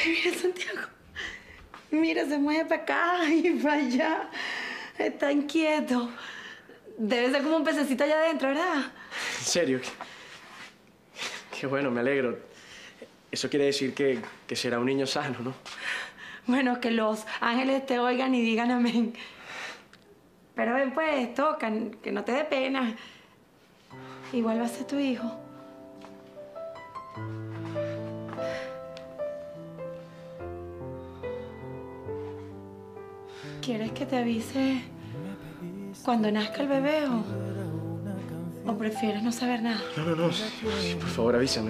Mira, Santiago. Mira, se mueve para acá y para allá. Está inquieto. Debe ser como un pececito allá adentro, ¿verdad? ¿En serio? Qué bueno, me alegro. Eso quiere decir que será un niño sano, ¿no? Bueno, que los ángeles te oigan y digan amén. Pero ven pues, toca, que no te dé pena. Igual va a ser tu hijo. ¿Quieres que te avise cuando nazca el bebé o prefieres no saber nada? No. Sí, por favor, avísame.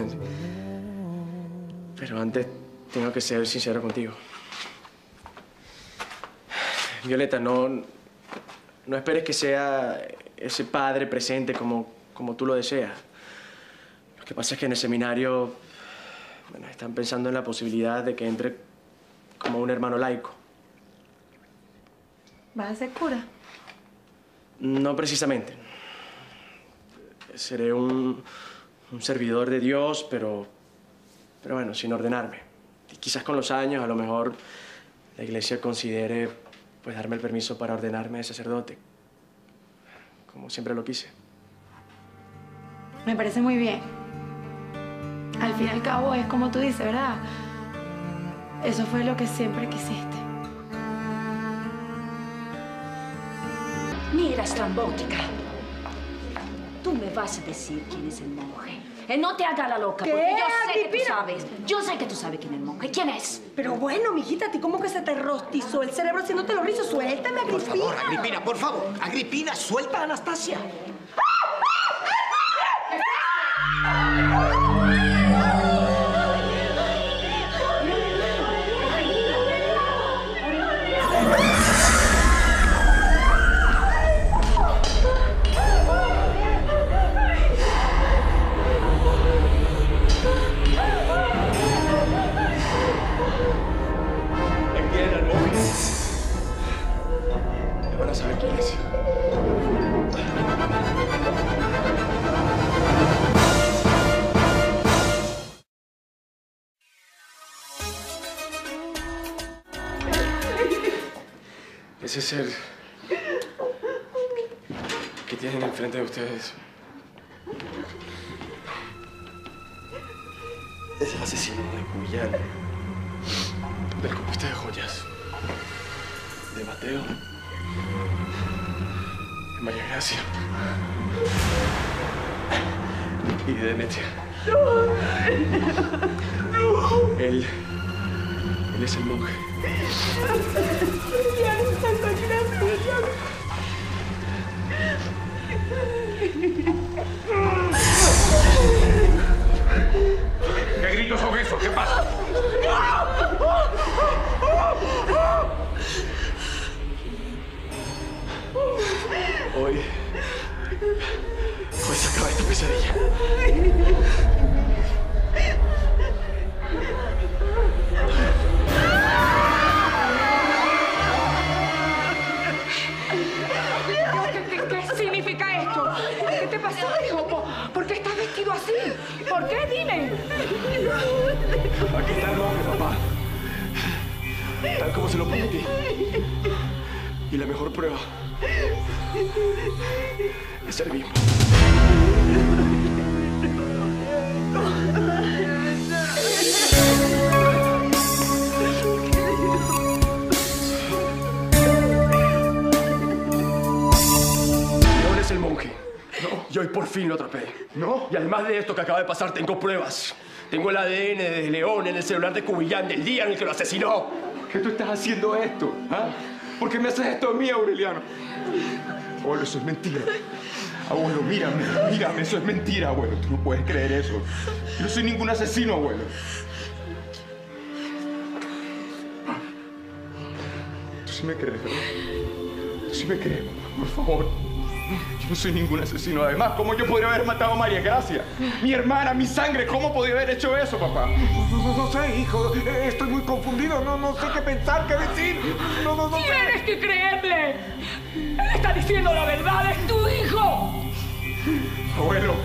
Pero antes tengo que ser sincero contigo. Violeta, no esperes que sea ese padre presente como tú lo deseas. Lo que pasa es que en el seminario, bueno, están pensando en la posibilidad de que entre como un hermano laico. ¿Vas a ser cura? No precisamente. Seré un servidor de Dios, pero bueno, sin ordenarme. Y quizás con los años, a lo mejor, la iglesia considere, pues, darme el permiso para ordenarme de sacerdote. Como siempre lo quise. Me parece muy bien. Al fin y al cabo es como tú dices, ¿verdad? Eso fue lo que siempre quisiste. Mira, estrambótica. Tú me vas a decir quién es el monje. No te hagas la loca, ¿Qué, porque yo sé que tú Agripina? sabes. Yo sé que tú sabes quién es el monje. ¿Quién es? Pero bueno, mijita, ¿a ti cómo que se te rostizó el cerebro haciéndote los rizos? Suéltame, Agripina. Por favor, Agripina, por favor. Agripina, suelta a Anastasia. Van a saber quién es. Ese ser que tienen enfrente de ustedes es el asesino de Cubillán, del copista de joyas, de Mateo, de María Gracia y de Demetria. Él es el monje. ¿Qué gritos son esos? ¿Qué pasa? Hoy se acaba esta pesadilla. ¿Qué significa esto? ¿Qué te pasó, hijo? ¿Por qué estás vestido así? ¿Por qué? Dime. Aquí está el monje, papá. Tal como se lo prometí. Y la mejor prueba es ser vivo. León es el monje. No. Y hoy por fin lo atrapé. ¿No? Y además de esto que acaba de pasar, tengo pruebas. Tengo el ADN de León en el celular de Cubillán del día en el que lo asesinó. ¿Qué tú estás haciendo esto? ¿Ah? ¿Por qué me haces esto a mí, Aureliano? Abuelo, eso es mentira. Abuelo, mírame, eso es mentira, abuelo. Tú no puedes creer eso. Yo no soy ningún asesino, abuelo. Tú sí me crees, ¿verdad? Tú sí me crees, por favor. Yo no soy ningún asesino. Además, ¿cómo yo podría haber matado a María Gracia? Mi hermana, mi sangre. ¿Cómo podía haber hecho eso, papá? No sé, hijo. Estoy muy confundido. No sé qué pensar, qué decir. No sé. Tienes que creerle. Él está diciendo la verdad. Es tu hijo.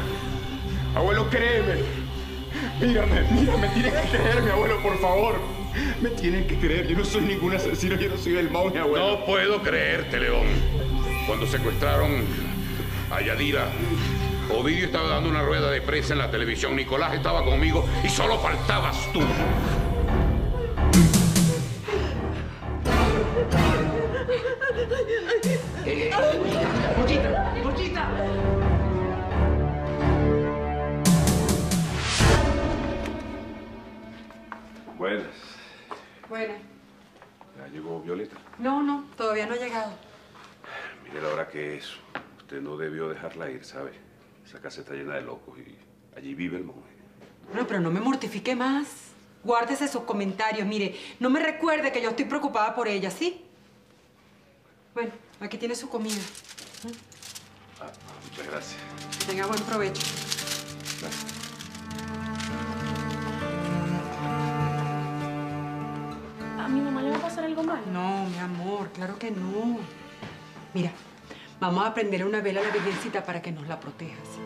Abuelo, créeme. Mírame. Tienes que creerme, abuelo, por favor. Me tienen que creer. Yo no soy ningún asesino. Yo no soy el monje, abuelo. No puedo creerte, León. Cuando secuestraron a Yadira, Ovidio estaba dando una rueda de prensa en la televisión. Nicolás estaba conmigo y solo faltabas tú. ¡Pochita! Buenas. Bueno. ¿Ya llegó Violeta? No, todavía no ha llegado. Mire la hora que es. Usted no debió dejarla ir, ¿sabe? Esa casa está llena de locos y allí vive el monje. Bueno, pero no me mortifique más. Guárdese esos comentarios. Mire, no me recuerde que yo estoy preocupada por ella, ¿sí? Bueno, aquí tiene su comida. Muchas gracias. Que tenga buen provecho. Gracias. ¿A mi mamá le va a pasar algo malo? No, mi amor, claro que no. Mira, vamos a prender una vela a la Virgencita para que nos la proteja, ¿sí?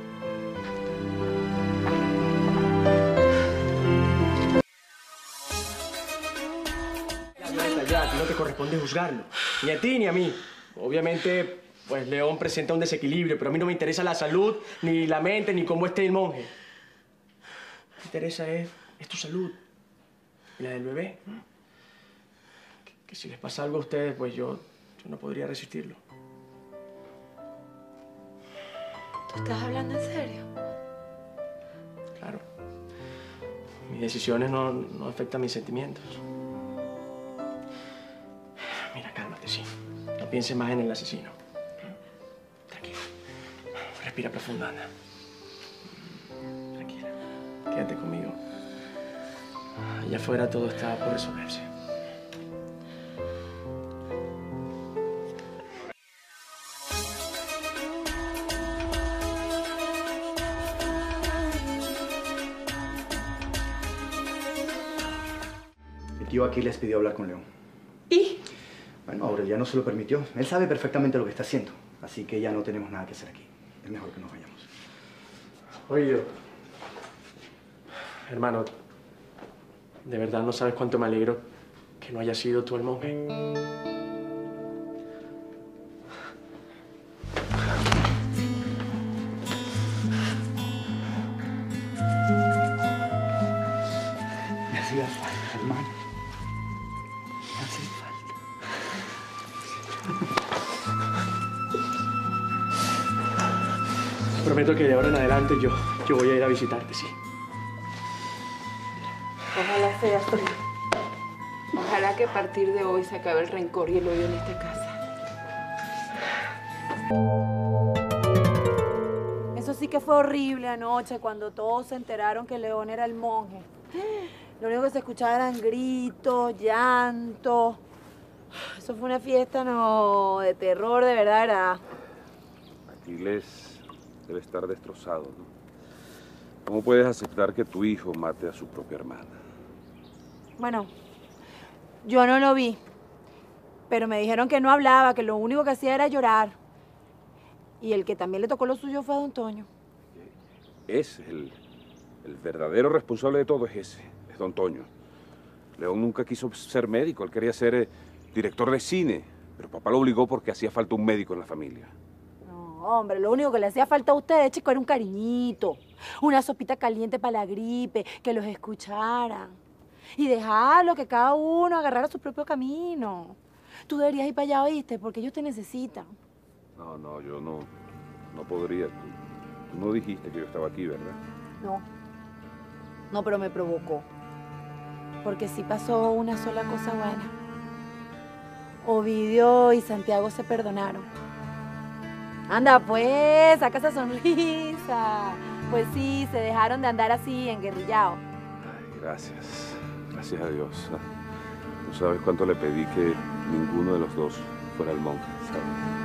Ya, a ti no te corresponde juzgarlo. Ni a ti ni a mí. Obviamente, pues León presenta un desequilibrio, pero a mí no me interesa la salud, ni la mente, ni cómo esté el monje. Lo que me interesa es tu salud. Y la del bebé. Que si les pasa algo a ustedes, pues yo no podría resistirlo. ¿Tú estás hablando en serio? Claro. Mis decisiones no afectan mis sentimientos. Mira, cálmate, sí. No pienses más en el asesino. Tranquila. Respira profundo, anda. Tranquila. Quédate conmigo. Allá afuera todo está por resolverse. El tío Aquiles pidió hablar con León. ¿Y? Bueno, Aureliano se lo permitió. Él sabe perfectamente lo que está haciendo. Así que ya no tenemos nada que hacer aquí. Es mejor que nos vayamos. Oye, hermano, de verdad no sabes cuánto me alegro que no haya sido tú el monje. Me hacía falta, hermano. Me hacía falta. Prometo que de ahora en adelante yo voy a ir a visitarte, sí. Ojalá sea así. Ojalá que a partir de hoy se acabe el rencor y el odio en esta casa. Eso sí que fue horrible anoche cuando todos se enteraron que León era el monje. Lo único que se escuchaba eran gritos, llanto. Eso fue una fiesta de terror, de verdad. Aquiles debe estar destrozado, ¿no? ¿Cómo puedes aceptar que tu hijo mate a su propia hermana? Bueno, yo no lo vi, pero me dijeron que no hablaba, que lo único que hacía era llorar. Y el que también le tocó lo suyo fue a don Toño. Es el verdadero responsable de todo es ese, es don Toño. León nunca quiso ser médico, él quería ser director de cine, pero papá lo obligó porque hacía falta un médico en la familia. No, hombre, lo único que le hacía falta a ustedes, chicos, era un cariñito, una sopita caliente para la gripe, que los escucharan. Y dejarlo, que cada uno agarrara su propio camino. Tú deberías ir para allá, ¿oíste? Porque ellos te necesitan. No, yo no podría. Tú no dijiste que yo estaba aquí, ¿verdad? No, pero me provocó. Porque sí pasó una sola cosa buena. Ovidio y Santiago se perdonaron. Anda pues, saca esa sonrisa. Pues sí, se dejaron de andar así, enguerrillados. Ay, gracias. Gracias a Dios. No sabes cuánto le pedí que ninguno de los dos fuera el monje, ¿sabes?